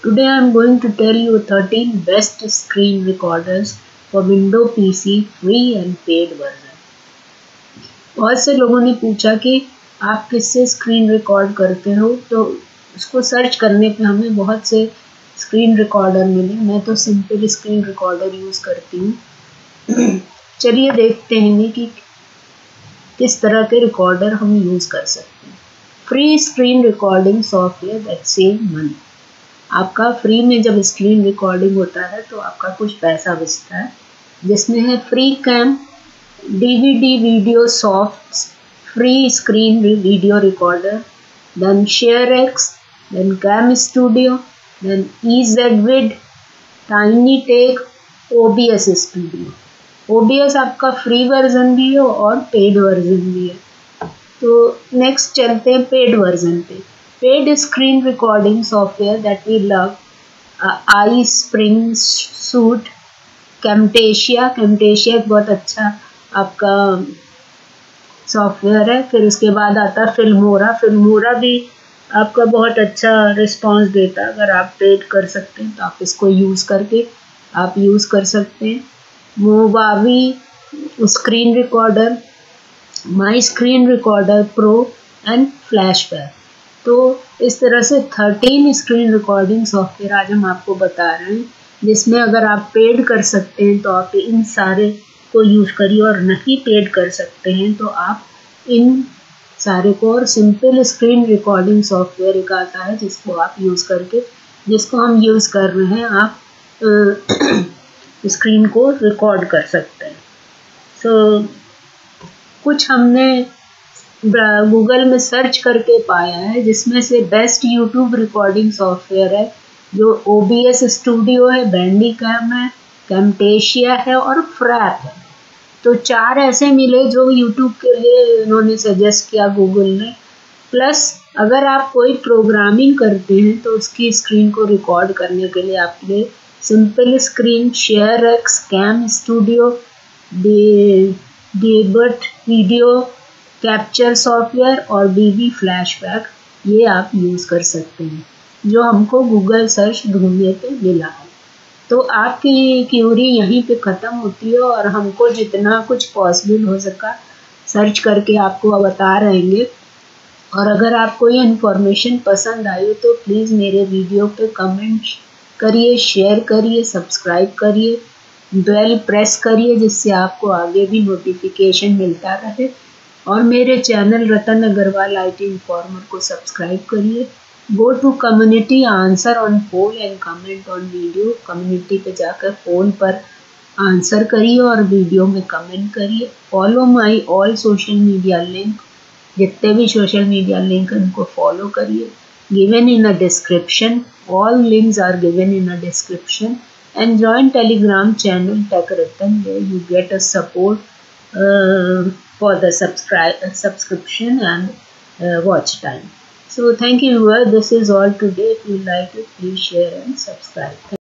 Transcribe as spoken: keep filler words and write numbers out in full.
Today I am going to tell you thirteen best screen recorders for Windows P C free and paid version. बहुत से लोगों ने पूछा कि आप किससे स्क्रीन रिकॉर्ड करते हो, तो उसको सर्च करने पे हमें बहुत से स्क्रीन रिकॉर्डर मिले। मैं तो सिंपल स्क्रीन रिकॉर्डर यूज़ करती हूँ। चलिए देखते हैं कि किस तरह के रिकॉर्डर हम यूज़ कर सकते हैं। Free screen recording software that save money. आपका फ्री में जब स्क्रीन रिकॉर्डिंग होता है तो आपका कुछ पैसा बचता है, जिसमें है free cam, DVD video soft, free screen video recorder, then ShareX, then cam studio, then Ezvid, tiny take, OBS studio. OBS आपका फ्री वर्जन भी है और पेड वर्जन भी है। तो नेक्स्ट चलते हैं पेड वर्जन पे। Paid screen recording software that we love, iSpring suite, Camtasia. Camtasia एक बहुत अच्छा आपका सॉफ्टवेयर है। फिर उसके बाद आता है फिल्मोरा। फिल्मोरा भी आपका बहुत अच्छा रिस्पांस देता है। अगर आप पेड कर सकते हैं तो आप इसको यूज़ करके आप यूज़ कर सकते हैं। Movavi screen recorder, my screen recorder pro and flashback. तो इस तरह से थर्टीन स्क्रीन रिकॉर्डिंग सॉफ्टवेयर आज हम आपको बता रहे हैं, जिसमें अगर आप पेड कर सकते हैं तो आप इन सारे को यूज़ करिए, और नहीं पेड कर सकते हैं तो आप इन सारे को, और सिंपल स्क्रीन रिकॉर्डिंग सॉफ्टवेयर एक आता है जिसको आप यूज़ करके, जिसको हम यूज़ कर रहे हैं, आप स्क्रीन को रिकॉर्ड कर सकते हैं। सो so, कुछ हमने गूगल में सर्च करके पाया है, जिसमें से बेस्ट यूट्यूब रिकॉर्डिंग सॉफ्टवेयर है जो ओबीएस स्टूडियो है, बैंडिकैम है, कैमटेशिया है और फ्रैप है। तो चार ऐसे मिले जो यूट्यूब के लिए इन्होंने सजेस्ट किया गूगल ने। प्लस अगर आप कोई प्रोग्रामिंग करते हैं तो उसकी स्क्रीन को रिकॉर्ड करने के लिए आपके लिए simple screen, ShareX, cam studio, Debut video capture software और बीबी फ्लैशबैक, ये आप यूज़ कर सकते हैं, जो हमको गूगल सर्च ढूंढने पे मिला है। तो आपकी क्यूरी यहीं पे ख़त्म होती है, और हमको जितना कुछ पॉसिबल हो सका सर्च करके आपको बता रहेंगे। और अगर आपको ये इन्फॉर्मेशन पसंद आई हो तो प्लीज़ मेरे वीडियो पे कमेंट करिए, शेयर करिए, सब्सक्राइब करिए, बेल प्रेस करिए, जिससे आपको आगे भी नोटिफिकेशन मिलता रहे। और मेरे channel Ratan Agrawal I T informer को सब्सक्राइब करिए। Go to community, answer on poll and comment on video. Community पे जाकर पोल पर आंसर करिए और वीडियो में कमेंट करिए। Follow my all social media link, जितने भी सोशल मीडिया लिंक उनको फॉलो करिए, given in a description. All links are given in a description. And join Telegram channel tech Ratan, where you get a support uh, for the subscribe subscription and uh, watch time. So thank you viewer, this is all today. If you like it, please share and subscribe.